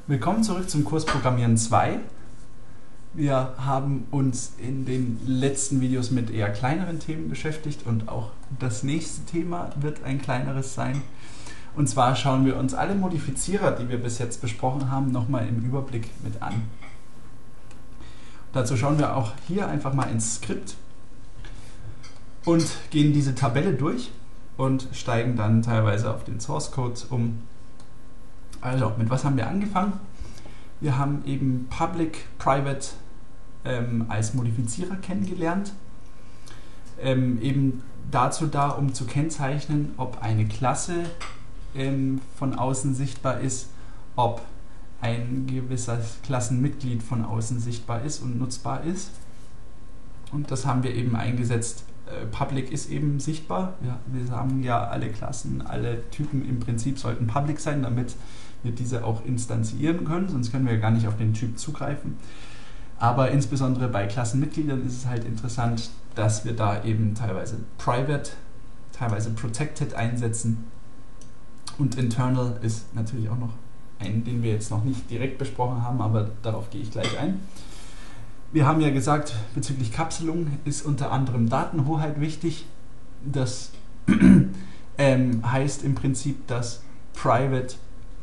Willkommen zurück zum Kurs Programmieren 2. Wir haben uns in den letzten Videos mit eher kleineren Themen beschäftigt und auch das nächste Thema wird ein kleineres sein. Und zwar schauen wir uns alle Modifizierer, die wir bis jetzt besprochen haben, nochmal im Überblick mit an. Dazu schauen wir auch hier einfach mal ins Skript und gehen diese Tabelle durch und steigen dann teilweise auf den Source Code um. Also, mit was haben wir angefangen? Wir haben eben Public, Private als Modifizierer kennengelernt. Eben dazu da, um zu kennzeichnen, ob eine Klasse von außen sichtbar ist, ob ein gewisses Klassenmitglied von außen sichtbar ist und nutzbar ist. Und das haben wir eben eingesetzt. Public ist eben sichtbar. Wir haben ja alle Klassen, alle Typen im Prinzip sollten public sein, damit wir diese auch instanzieren können, sonst können wir gar nicht auf den Typ zugreifen. Aber insbesondere bei Klassenmitgliedern ist es halt interessant, dass wir da eben teilweise private, teilweise protected einsetzen. Und internal ist natürlich auch noch ein, den wir jetzt noch nicht direkt besprochen haben, aber darauf gehe ich gleich ein. Wir haben ja gesagt, bezüglich Kapselung ist unter anderem Datenhoheit wichtig. Das heißt im Prinzip, dass private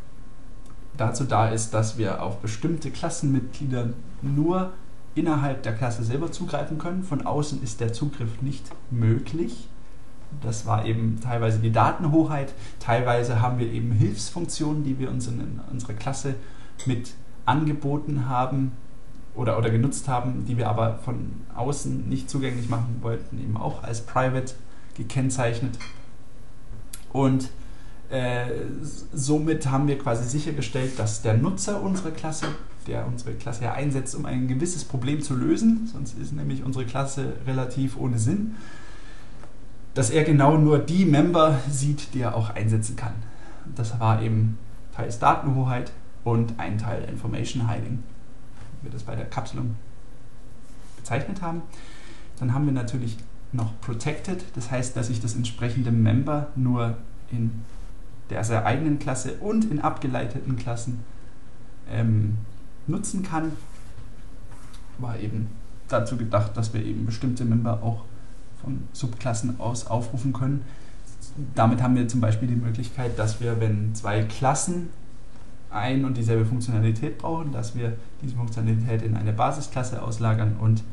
dazu da ist, dass wir auf bestimmte Klassenmitglieder nur innerhalb der Klasse selber zugreifen können. Von außen ist der Zugriff nicht möglich. Das war eben teilweise die Datenhoheit. Teilweise haben wir eben Hilfsfunktionen, die wir uns in unserer Klasse mit angeboten haben oder genutzt haben, die wir aber von außen nicht zugänglich machen wollten, eben auch als private gekennzeichnet. Und somit haben wir quasi sichergestellt, dass der Nutzer unserer Klasse, der unsere Klasse ja einsetzt, um ein gewisses Problem zu lösen, sonst ist nämlich unsere Klasse relativ ohne Sinn, dass er genau nur die Member sieht, die er auch einsetzen kann. Das war eben teils Datenhoheit und ein Teil Information Hiding, wie wir das bei der Kapselung bezeichnet haben. Dann haben wir natürlich noch Protected, das heißt, dass ich das entsprechende Member nur in der sehr eigenen Klasse und in abgeleiteten Klassen nutzen kann. War eben dazu gedacht, dass wir eben bestimmte Member auch von Subklassen aus aufrufen können. Damit haben wir zum Beispiel die Möglichkeit, dass wir, wenn zwei Klassen ein und dieselbe Funktionalität brauchen, dass wir diese Funktionalität in eine Basisklasse auslagern und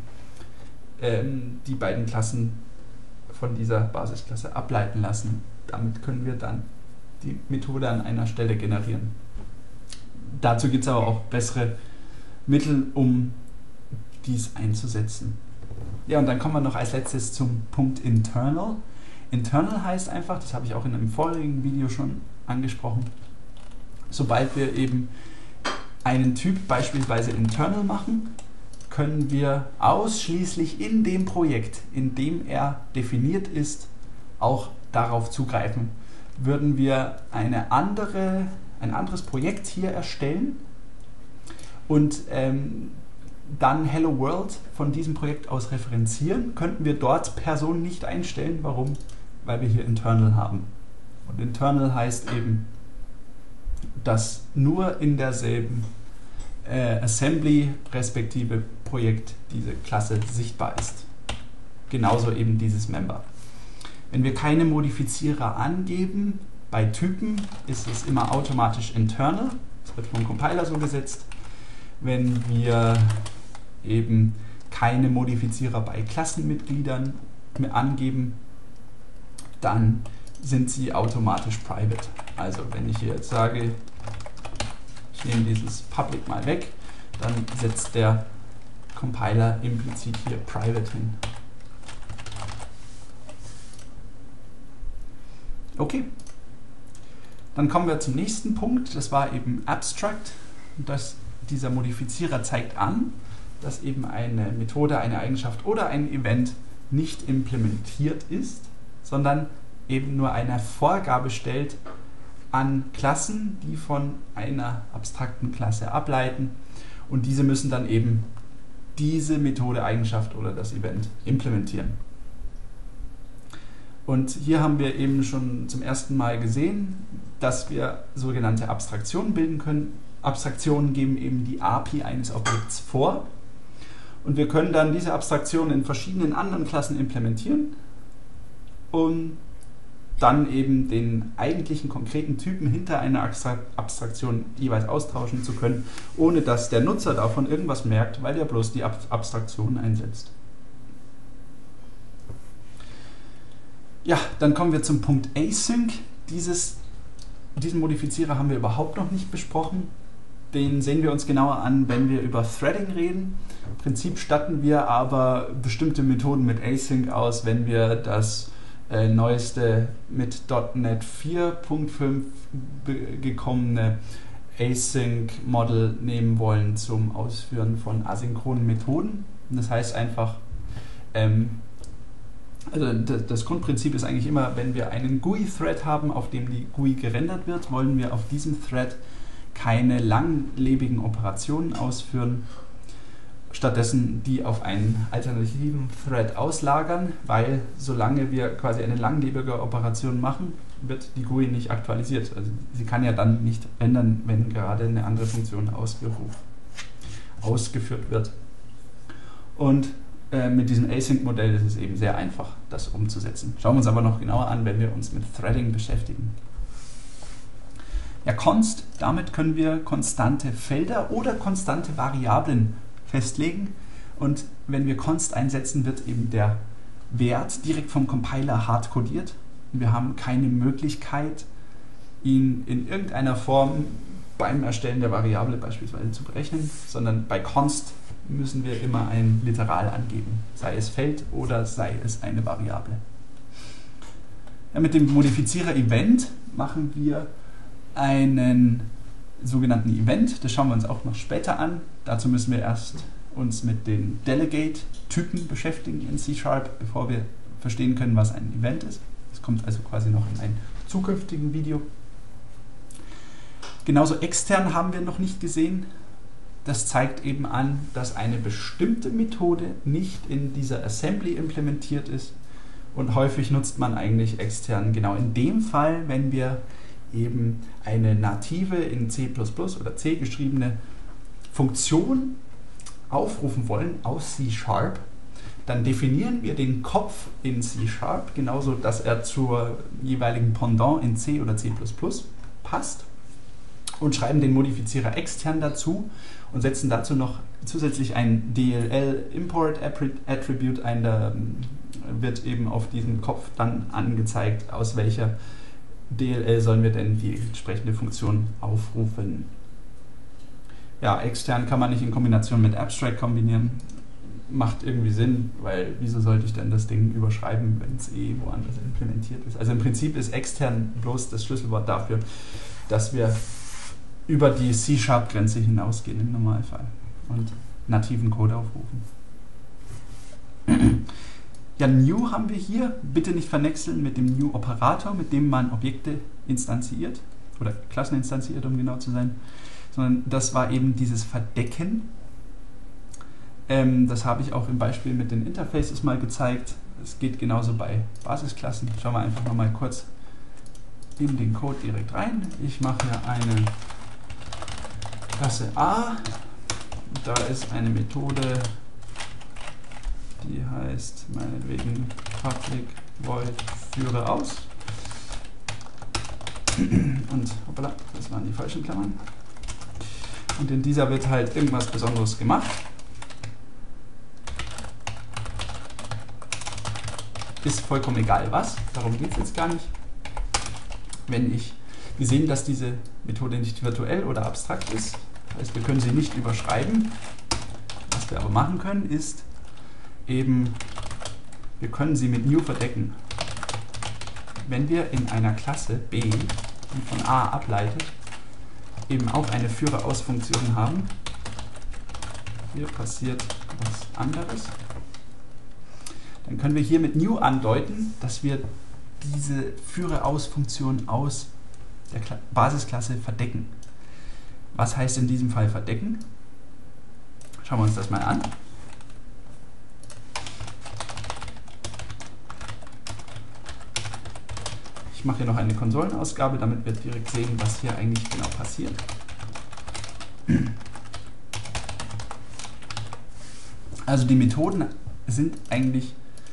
die beiden Klassen von dieser Basisklasse ableiten lassen. Damit können wir dann die Methode an einer Stelle generieren. Dazu gibt es aber auch bessere Mittel, um dies einzusetzen. Ja, und dann kommen wir noch als letztes zum Punkt Internal. Internal heißt einfach, das habe ich auch in einem vorigen Video schon angesprochen, sobald wir eben einen Typ beispielsweise internal machen, können wir ausschließlich in dem Projekt, in dem er definiert ist, auch darauf zugreifen. Würden wir ein anderes Projekt hier erstellen und dann Hello World von diesem Projekt aus referenzieren, könnten wir dort Person nicht einstellen. Warum? Weil wir hier Internal haben. Und Internal heißt eben, dass nur in derselben Assembly respektive Projekt diese Klasse sichtbar ist. Genauso eben dieses Member. Wenn wir keine Modifizierer angeben, bei Typen ist es immer automatisch internal. Das wird vom Compiler so gesetzt. Wenn wir eben keine Modifizierer bei Klassenmitgliedern angeben, dann sind sie automatisch private. Also wenn ich hier jetzt sage, ich nehme dieses Public mal weg, dann setzt der Compiler implizit hier private hin. Okay, dann kommen wir zum nächsten Punkt, das war eben Abstract. Dieser Modifizierer zeigt an, dass eben eine Methode, eine Eigenschaft oder ein Event nicht implementiert ist, sondern eben nur eine Vorgabe stellt an Klassen, die von einer abstrakten Klasse ableiten und diese müssen dann eben diese Methode, Eigenschaft oder das Event implementieren. Und hier haben wir eben schon zum ersten Mal gesehen, dass wir sogenannte Abstraktionen bilden können, Abstraktionen geben eben die API eines Objekts vor. Und wir können dann diese Abstraktion in verschiedenen anderen Klassen implementieren, um dann eben den eigentlichen konkreten Typen hinter einer Abstraktion jeweils austauschen zu können, ohne dass der Nutzer davon irgendwas merkt, weil er bloß die Abstraktion einsetzt. Ja, dann kommen wir zum Punkt Async. Diesen Modifizierer haben wir überhaupt noch nicht besprochen. Den sehen wir uns genauer an, wenn wir über Threading reden. Im Prinzip statten wir aber bestimmte Methoden mit Async aus, wenn wir das neueste mit .NET 4.5 gekommene Async-Model nehmen wollen zum Ausführen von asynchronen Methoden. Das heißt einfach, also das Grundprinzip ist eigentlich immer, wenn wir einen GUI-Thread haben, auf dem die GUI gerendert wird, wollen wir auf diesem Thread keine langlebigen Operationen ausführen, stattdessen die auf einen alternativen Thread auslagern, weil solange wir quasi eine langlebige Operation machen, wird die GUI nicht aktualisiert. Also sie kann ja dann nicht ändern, wenn gerade eine andere Funktion ausgeführt wird. Und mit diesem Async-Modell ist es eben sehr einfach, das umzusetzen. Schauen wir uns aber noch genauer an, wenn wir uns mit Threading beschäftigen. Ja, const, damit können wir konstante Felder oder konstante Variablen festlegen. Und wenn wir const einsetzen, wird eben der Wert direkt vom Compiler hart codiert. Wir haben keine Möglichkeit, ihn in irgendeiner Form beim Erstellen der Variable beispielsweise zu berechnen, sondern bei const müssen wir immer ein Literal angeben, sei es Feld oder sei es eine Variable. Ja, mit dem Modifizierer Event machen wir einen sogenannten Event, das schauen wir uns auch noch später an. Dazu müssen wir erst uns mit den Delegate-Typen beschäftigen in C#, bevor wir verstehen können, was ein Event ist. Das kommt also quasi noch in einem zukünftigen Video. Genauso extern haben wir noch nicht gesehen. Das zeigt eben an, dass eine bestimmte Methode nicht in dieser Assembly implementiert ist. Und häufig nutzt man eigentlich extern genau in dem Fall, wenn wir eben eine native in C++ oder C geschriebene Funktion aufrufen wollen aus C#, dann definieren wir den Kopf in C#, genauso dass er zur jeweiligen Pendant in C oder C++ passt und schreiben den Modifizierer extern dazu und setzen dazu noch zusätzlich ein DLL-Import-Attribute ein, da wird eben auf diesem Kopf dann angezeigt, aus welcher DLL sollen wir denn die entsprechende Funktion aufrufen. Ja, extern kann man nicht in Kombination mit Abstract kombinieren. Macht irgendwie Sinn, weil wieso sollte ich denn das Ding überschreiben, wenn es eh woanders implementiert ist. Also im Prinzip ist extern bloß das Schlüsselwort dafür, dass wir über die C#-Grenze hinausgehen im Normalfall und nativen Code aufrufen. Ja, New haben wir hier, bitte nicht verwechseln mit dem New-Operator, mit dem man Objekte instanziert, oder Klassen instanziert, um genau zu sein, sondern das war eben dieses Verdecken. Das habe ich auch im Beispiel mit den Interfaces mal gezeigt. Es geht genauso bei Basisklassen. Schauen wir einfach mal kurz in den Code direkt rein. Ich mache hier eine Klasse A. Da ist eine Methode, die heißt meinetwegen public void führe aus. Und hoppala, das waren die falschen Klammern. Und in dieser wird halt irgendwas Besonderes gemacht. Ist vollkommen egal was, darum geht es jetzt gar nicht. Wir sehen, dass diese Methode nicht virtuell oder abstrakt ist. Das heißt, wir können sie nicht überschreiben. Was wir aber machen können, ist eben, wir können sie mit new verdecken. Wenn wir in einer Klasse B, die von A ableitet, eben auch eine Führer-aus-Funktion haben, hier passiert was anderes, dann können wir hier mit new andeuten, dass wir diese Führer-aus-Funktion aus der Basisklasse verdecken. Was heißt in diesem Fall verdecken? Schauen wir uns das mal an. Ich mache hier noch eine Konsolenausgabe, damit wir direkt sehen, was hier eigentlich genau passiert. Also die Methoden sind eigentlich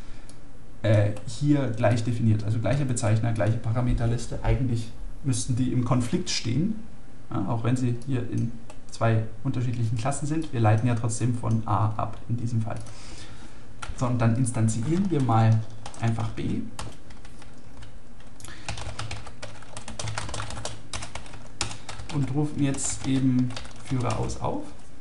hier gleich definiert, also gleicher Bezeichner, gleiche Parameterliste. Eigentlich müssten die im Konflikt stehen, ja, auch wenn sie hier in zwei unterschiedlichen Klassen sind. Wir leiten ja trotzdem von A ab in diesem Fall. So, und dann instanzieren wir mal einfach B. Und rufen jetzt eben Führer aus auf.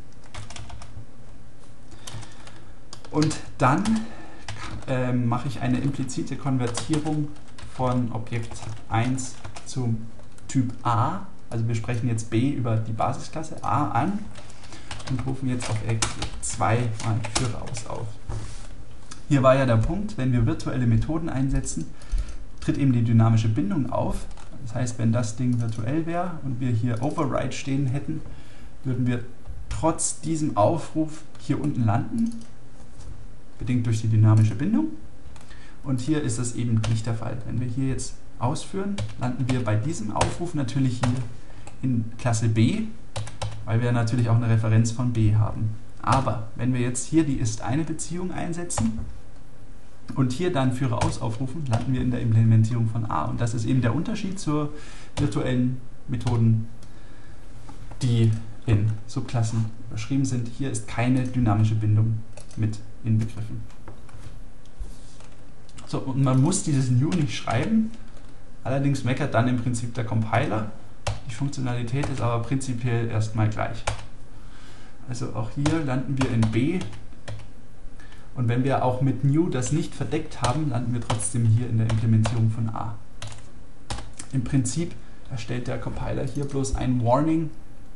Und dann mache ich eine implizite Konvertierung von Objekt 1 zum Typ A. Also wir sprechen jetzt B über die Basisklasse A an und rufen jetzt auf Objekt 2 mal Führer aus auf. Hier war ja der Punkt, wenn wir virtuelle Methoden einsetzen, tritt eben die dynamische Bindung auf. Das heißt, wenn das Ding virtuell wäre und wir hier Override stehen hätten, würden wir trotz diesem Aufruf hier unten landen, bedingt durch die dynamische Bindung. Und hier ist das eben nicht der Fall. Wenn wir hier jetzt ausführen, landen wir bei diesem Aufruf natürlich hier in Klasse B, weil wir natürlich auch eine Referenz von B haben. Aber wenn wir jetzt hier die ist-eine-Beziehung einsetzen und hier dann Führer aus aufrufen, landen wir in der Implementierung von A. Und das ist eben der Unterschied zu virtuellen Methoden, die in Subklassen überschrieben sind. Hier ist keine dynamische Bindung mit inbegriffen. So, und man muss dieses New nicht schreiben, allerdings meckert dann im Prinzip der Compiler. Die Funktionalität ist aber prinzipiell erstmal gleich. Also auch hier landen wir in B und wenn wir auch mit New das nicht verdeckt haben, landen wir trotzdem hier in der Implementierung von A. Im Prinzip erstellt der Compiler hier bloß ein Warning,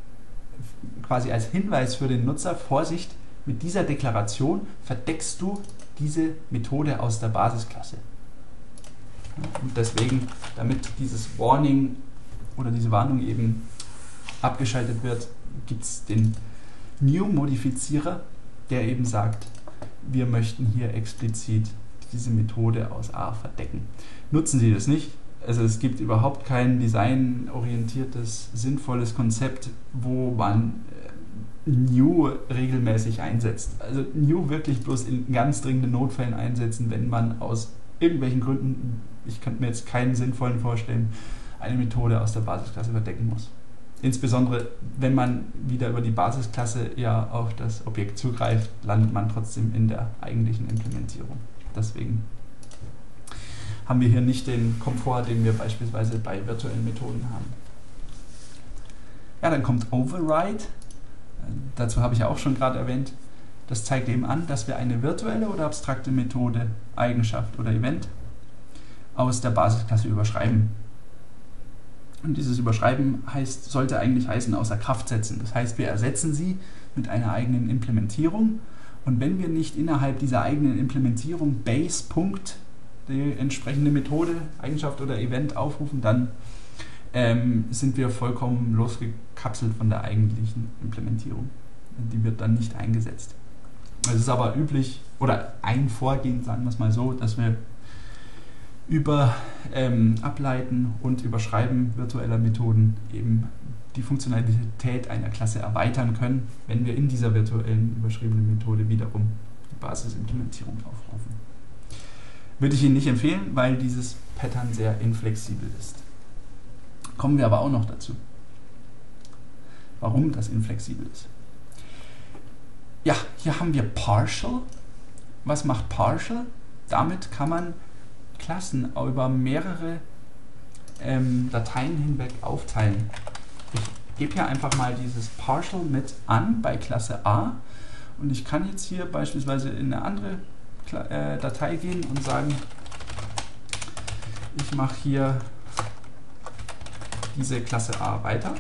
quasi als Hinweis für den Nutzer: Vorsicht, mit dieser Deklaration verdeckst du diese Methode aus der Basisklasse. Und deswegen, damit dieses Warning oder diese Warnung eben abgeschaltet wird, gibt es den New-Modifizierer, der eben sagt, wir möchten hier explizit diese Methode aus A verdecken. Nutzen Sie das nicht. Also es gibt überhaupt kein designorientiertes, sinnvolles Konzept, wo man New regelmäßig einsetzt. Also New wirklich bloß in ganz dringenden Notfällen einsetzen, wenn man aus irgendwelchen Gründen, ich könnte mir jetzt keinen sinnvollen vorstellen, eine Methode aus der Basisklasse verdecken muss. Insbesondere, wenn man wieder über die Basisklasse ja auf das Objekt zugreift, landet man trotzdem in der eigentlichen Implementierung. Deswegen haben wir hier nicht den Komfort, den wir beispielsweise bei virtuellen Methoden haben. Ja, dann kommt Override. Dazu habe ich ja auch schon gerade erwähnt. Das zeigt eben an, dass wir eine virtuelle oder abstrakte Methode, Eigenschaft oder Event aus der Basisklasse überschreiben. Und dieses Überschreiben sollte eigentlich heißen, außer Kraft setzen. Das heißt, wir ersetzen sie mit einer eigenen Implementierung. Und wenn wir nicht innerhalb dieser eigenen Implementierung Base. Die entsprechende Methode, Eigenschaft oder Event aufrufen, dann sind wir vollkommen losgekapselt von der eigentlichen Implementierung. Die wird dann nicht eingesetzt. Es ist aber üblich, oder ein Vorgehen, sagen wir es mal so, dass wir über Ableiten und Überschreiben virtueller Methoden eben die Funktionalität einer Klasse erweitern können, wenn wir in dieser virtuellen überschriebenen Methode wiederum die Basisimplementierung aufrufen. Würde ich Ihnen nicht empfehlen, weil dieses Pattern sehr inflexibel ist. Kommen wir aber auch noch dazu, warum das inflexibel ist. Ja, hier haben wir Partial. Was macht Partial? Damit kann man Klassen über mehrere Dateien hinweg aufteilen. Ich gebe hier einfach mal dieses Partial mit an bei Klasse A und ich kann jetzt hier beispielsweise in eine andere Datei gehen und sagen, ich mache hier diese Klasse A weiter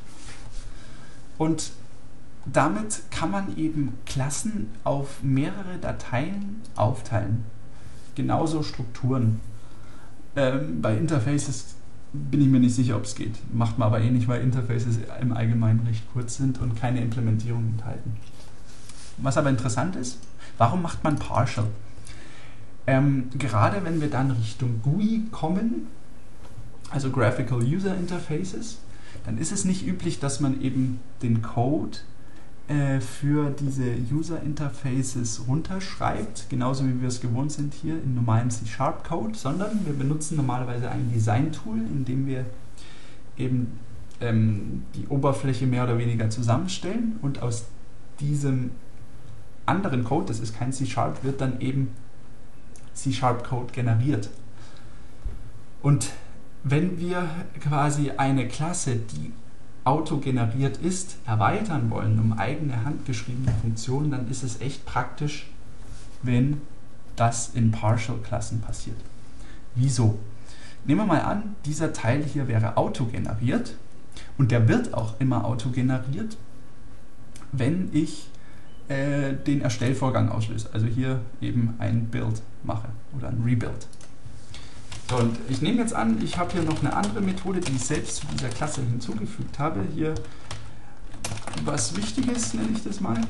und damit kann man eben Klassen auf mehrere Dateien aufteilen. Genauso Strukturen. Bei Interfaces bin ich mir nicht sicher, ob es geht. Macht man aber eh nicht, weil Interfaces im Allgemeinen recht kurz sind und keine Implementierung enthalten. Was aber interessant ist, warum macht man Partial? Gerade wenn wir dann Richtung GUI kommen, also Graphical User Interfaces, dann ist es nicht üblich, dass man eben den Code für diese User Interfaces runterschreibt, genauso wie wir es gewohnt sind hier in normalem C#-Code, sondern wir benutzen normalerweise ein Design-Tool, in dem wir eben die Oberfläche mehr oder weniger zusammenstellen und aus diesem anderen Code, das ist kein C#, wird dann eben C#-Code generiert. Und wenn wir quasi eine Klasse, die autogeneriert ist, erweitern wollen um eigene handgeschriebene Funktionen, dann ist es echt praktisch, wenn das in Partial-Klassen passiert. Wieso? Nehmen wir mal an, dieser Teil hier wäre autogeneriert und der wird auch immer autogeneriert, wenn ich den Erstellvorgang auslöse. Also hier eben ein Build mache oder ein Rebuild. So, und ich nehme jetzt an, ich habe hier noch eine andere Methode, die ich selbst zu dieser Klasse hinzugefügt habe. Hier was Wichtiges, nenne ich das mal.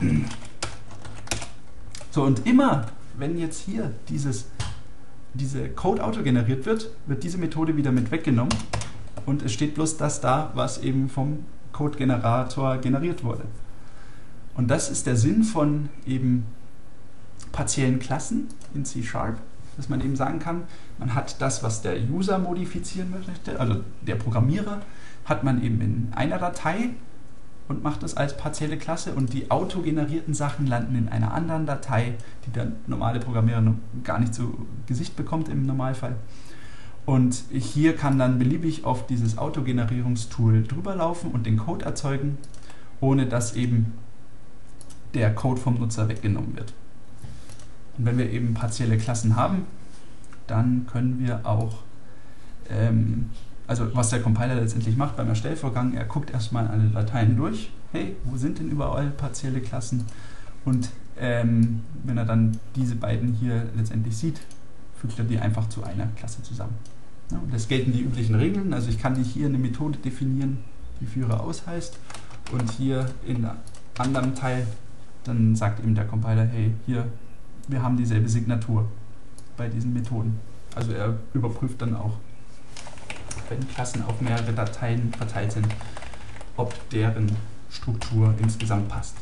So, und immer, wenn jetzt hier diese Code autogeneriert wird, wird diese Methode wieder mit weggenommen und es steht bloß das da, was eben vom Code-Generator generiert wurde. Und das ist der Sinn von eben partiellen Klassen in C#, dass man eben sagen kann, man hat das, was der User modifizieren möchte, also der Programmierer, hat man eben in einer Datei und macht das als partielle Klasse und die autogenerierten Sachen landen in einer anderen Datei, die der normale Programmierer gar nicht zu Gesicht bekommt im Normalfall. Und hier kann dann beliebig auf dieses Autogenerierungstool drüber laufen und den Code erzeugen, ohne dass eben der Code vom Nutzer weggenommen wird. Und wenn wir eben partielle Klassen haben, dann können wir auch, also was der Compiler letztendlich macht beim Erstellvorgang, er guckt erstmal alle Dateien durch, hey, wo sind denn überall partielle Klassen? Und wenn er dann diese beiden hier letztendlich sieht, fügt er die einfach zu einer Klasse zusammen. Ja, und es gelten die üblichen Regeln, also ich kann nicht hier eine Methode definieren, die Führer aus heißt, und hier in einem anderen Teil, dann sagt eben der Compiler, hey, hier, wir haben dieselbe Signatur bei diesen Methoden. Also er überprüft dann auch, wenn Klassen auf mehrere Dateien verteilt sind, ob deren Struktur insgesamt passt.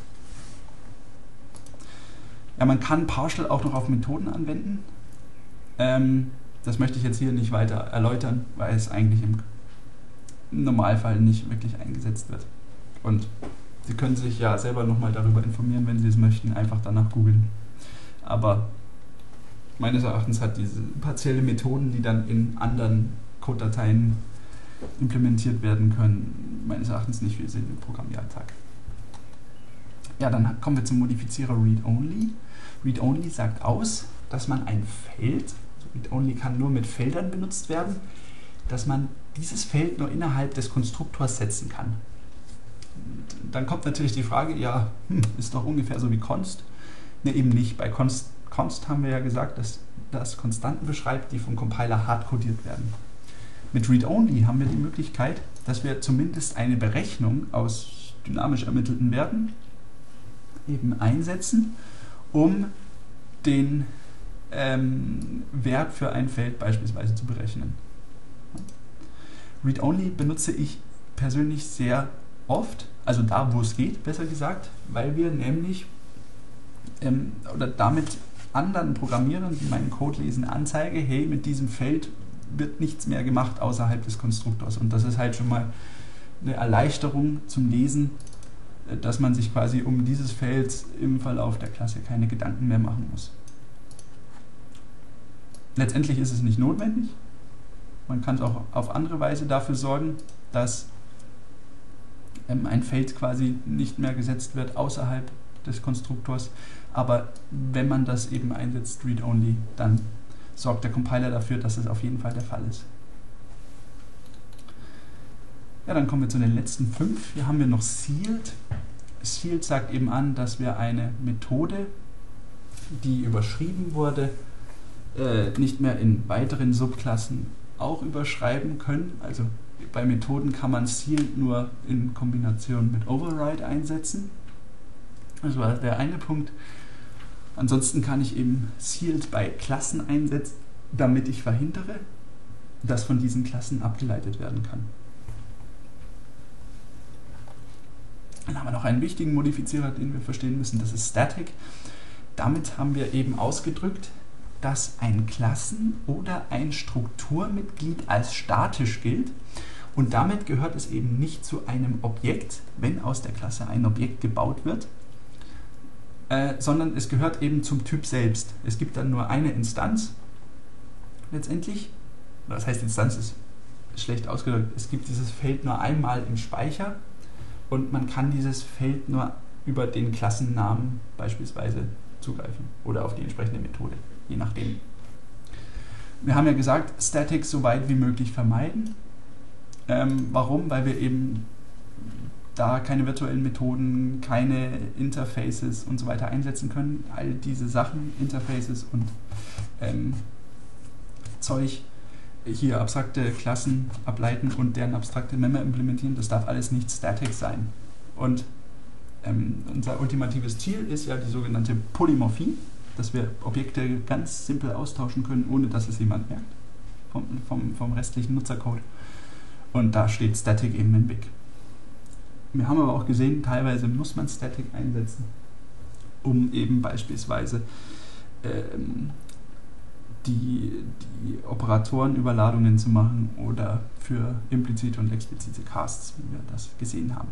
Ja, man kann Partial auch noch auf Methoden anwenden. Das möchte ich jetzt hier nicht weiter erläutern, weil es eigentlich im Normalfall nicht wirklich eingesetzt wird. Und Sie können sich ja selber nochmal darüber informieren, wenn Sie es möchten, einfach danach googeln. Aber meines Erachtens hat diese partielle Methoden, die dann in anderen Codedateien implementiert werden können, meines Erachtens nicht viel Sinn im Programmieralltag. Ja, dann kommen wir zum Modifizierer Read-Only. Read-Only sagt aus, dass man ein Feld, also Read-Only kann nur mit Feldern benutzt werden, dass man dieses Feld nur innerhalb des Konstruktors setzen kann. Und dann kommt natürlich die Frage, ja, ist doch ungefähr so wie const. Ne, eben nicht. Bei const haben wir ja gesagt, dass das Konstanten beschreibt, die vom Compiler hardcodiert werden. Mit Read-Only haben wir die Möglichkeit, dass wir zumindest eine Berechnung aus dynamisch ermittelten Werten eben einsetzen, um den Wert für ein Feld beispielsweise zu berechnen. Read-Only benutze ich persönlich sehr oft, also da, wo es geht, besser gesagt, weil wir nämlich oder damit anderen Programmierern, die meinen Code lesen, anzeige, hey, mit diesem Feld wird nichts mehr gemacht außerhalb des Konstruktors. Und das ist halt schon mal eine Erleichterung zum Lesen, dass man sich quasi um dieses Feld im Verlauf der Klasse keine Gedanken mehr machen muss. Letztendlich ist es nicht notwendig. Man kann es auch auf andere Weise dafür sorgen, dass ein Feld quasi nicht mehr gesetzt wird außerhalb des Konstruktors. Aber wenn man das eben einsetzt, Read-Only, dann sorgt der Compiler dafür, dass es auf jeden Fall der Fall ist. Ja, dann kommen wir zu den letzten 5. Hier haben wir noch Sealed. Sealed sagt eben an, dass wir eine Methode, die überschrieben wurde, nicht mehr in weiteren Subklassen auch überschreiben können. Also bei Methoden kann man Sealed nur in Kombination mit Override einsetzen. Das war der eine Punkt. Ansonsten kann ich eben Sealed bei Klassen einsetzen, damit ich verhindere, dass von diesen Klassen abgeleitet werden kann. Dann haben wir noch einen wichtigen Modifizierer, den wir verstehen müssen, das ist Static. Damit haben wir eben ausgedrückt, dass ein Klassen- oder ein Strukturmitglied als statisch gilt. Und damit gehört es eben nicht zu einem Objekt, wenn aus der Klasse ein Objekt gebaut wird, sondern es gehört eben zum Typ selbst. Es gibt dann nur eine Instanz, letztendlich. Das heißt, Instanz ist schlecht ausgedrückt. Es gibt dieses Feld nur einmal im Speicher und man kann dieses Feld nur über den Klassennamen beispielsweise zugreifen oder auf die entsprechende Methode, je nachdem. Wir haben ja gesagt, Static so weit wie möglich vermeiden. Warum? Weil wir eben da keine virtuellen Methoden, keine Interfaces und so weiter einsetzen können. All diese Sachen, Interfaces und Zeug, hier abstrakte Klassen ableiten und deren abstrakte Member implementieren, das darf alles nicht static sein. Und unser ultimatives Ziel ist ja die sogenannte Polymorphie, dass wir Objekte ganz simpel austauschen können, ohne dass es jemand merkt vom restlichen Nutzercode. Und da steht Static eben im Weg. Wir haben aber auch gesehen, teilweise muss man Static einsetzen, um eben beispielsweise die Operatorenüberladungen zu machen oder für implizite und explizite Casts, wie wir das gesehen haben.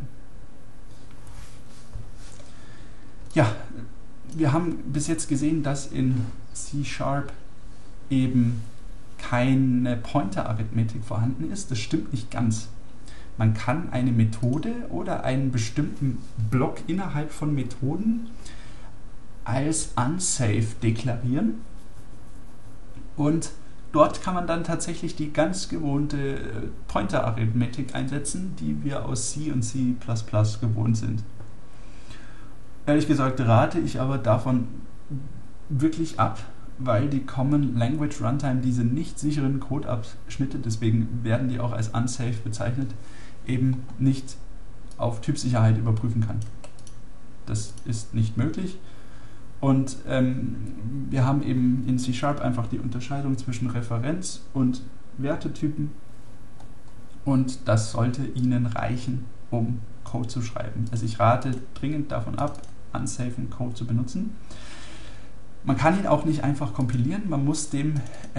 Ja, wir haben bis jetzt gesehen, dass in C# eben keine Pointer-Arithmetik vorhanden ist. Das stimmt nicht ganz. Man kann eine Methode oder einen bestimmten Block innerhalb von Methoden als unsafe deklarieren und dort kann man dann tatsächlich die ganz gewohnte Pointer-Arithmetik einsetzen, die wir aus C und C++ gewohnt sind. Ehrlich gesagt rate ich aber davon wirklich ab, weil die Common Language Runtime diese nicht sicheren Codeabschnitte, deswegen werden die auch als unsafe bezeichnet, eben nicht auf Typsicherheit überprüfen kann. Das ist nicht möglich. Und wir haben eben in C# einfach die Unterscheidung zwischen Referenz- und Wertetypen und das sollte Ihnen reichen, um Code zu schreiben. Also ich rate dringend davon ab, unsafen Code zu benutzen. Man kann ihn auch nicht einfach kompilieren, man muss dem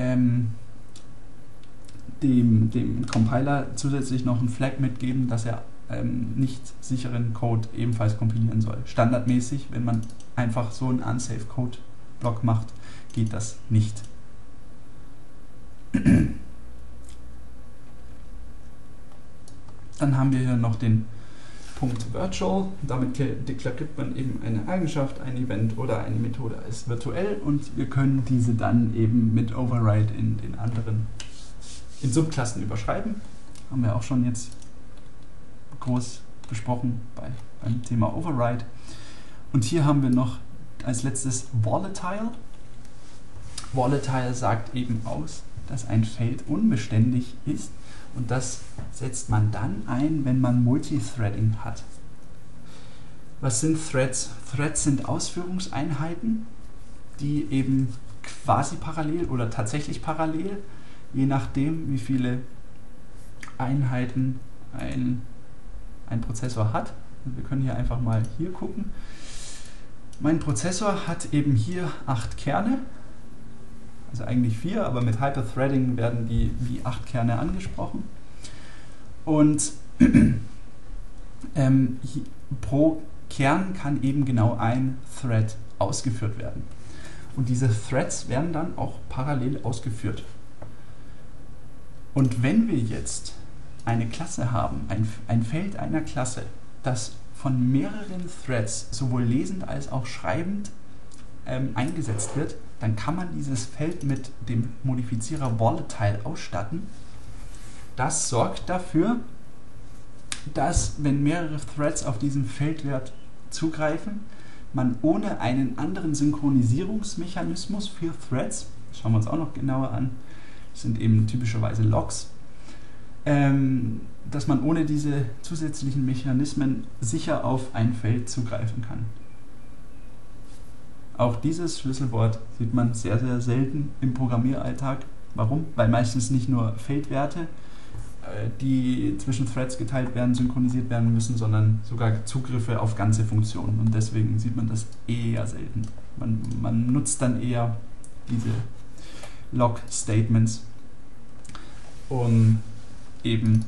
Compiler zusätzlich noch einen Flag mitgeben, dass er nicht sicheren Code ebenfalls kompilieren soll. Standardmäßig, wenn man einfach so einen unsafe Code-Block macht, geht das nicht. Dann haben wir hier noch den Punkt Virtual. Damit deklariert man eben eine Eigenschaft, ein Event oder eine Methode als virtuell und wir können diese dann eben mit Override in Subklassen überschreiben. Haben wir auch schon jetzt groß besprochen beim Thema Override. Und hier haben wir noch als letztes Volatile. Volatile sagt eben aus, dass ein Feld unbeständig ist und das setzt man dann ein, wenn man Multithreading hat. Was sind Threads? Threads sind Ausführungseinheiten, die eben quasi parallel oder tatsächlich parallel, je nachdem wie viele Einheiten ein Prozessor hat. Wir können hier einfach mal hier gucken. Mein Prozessor hat eben hier 8 Kerne, also eigentlich 4, aber mit Hyperthreading werden die wie 8 Kerne angesprochen. Und pro Kern kann eben genau ein Thread ausgeführt werden. Und diese Threads werden dann auch parallel ausgeführt. Und wenn wir jetzt eine Klasse haben, ein Feld einer Klasse, das von mehreren Threads sowohl lesend als auch schreibend eingesetzt wird, dann kann man dieses Feld mit dem Modifizierer Volatile ausstatten. Das sorgt dafür, dass, wenn mehrere Threads auf diesen Feldwert zugreifen, man ohne einen anderen Synchronisierungsmechanismus für Threads, das schauen wir uns auch noch genauer an, das sind eben typischerweise Logs, dass man ohne diese zusätzlichen Mechanismen sicher auf ein Feld zugreifen kann. Auch dieses Schlüsselwort sieht man sehr, sehr selten im Programmieralltag. Warum? Weil meistens nicht nur Feldwerte die zwischen Threads geteilt werden, synchronisiert werden müssen, sondern sogar Zugriffe auf ganze Funktionen. Und deswegen sieht man das eher selten. Man nutzt dann eher diese Log-Statements, um eben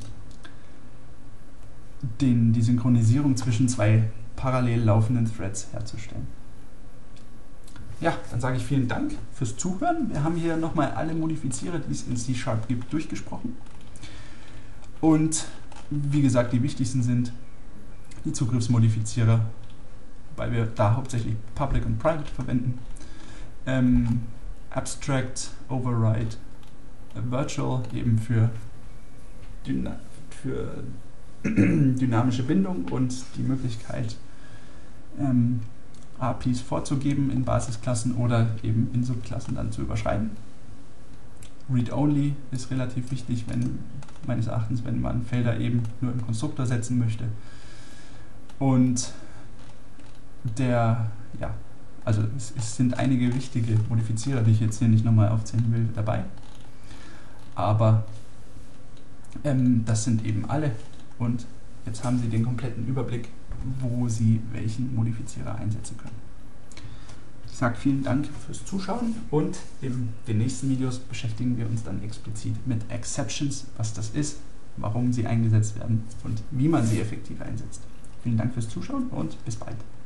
die Synchronisierung zwischen zwei parallel laufenden Threads herzustellen. Ja, dann sage ich vielen Dank fürs Zuhören. Wir haben hier nochmal alle Modifizierer, die es in C# gibt, durchgesprochen. Und wie gesagt, die wichtigsten sind die Zugriffsmodifizierer, weil wir da hauptsächlich Public und Private verwenden. Abstract, Override, Virtual eben für dynamische Bindung und die Möglichkeit, APIs vorzugeben in Basisklassen oder eben in Subklassen dann zu überschreiben. Read-Only ist relativ wichtig, meines Erachtens, wenn man Felder eben nur im Konstruktor setzen möchte. Und also es sind einige wichtige Modifizierer, die ich jetzt hier nicht nochmal aufzählen will, dabei. Aber das sind eben alle. Und jetzt haben Sie den kompletten Überblick, wo Sie welchen Modifizierer einsetzen können. Ich sage vielen Dank fürs Zuschauen und in den nächsten Videos beschäftigen wir uns dann explizit mit Exceptions, was das ist, warum sie eingesetzt werden und wie man sie effektiv einsetzt. Vielen Dank fürs Zuschauen und bis bald.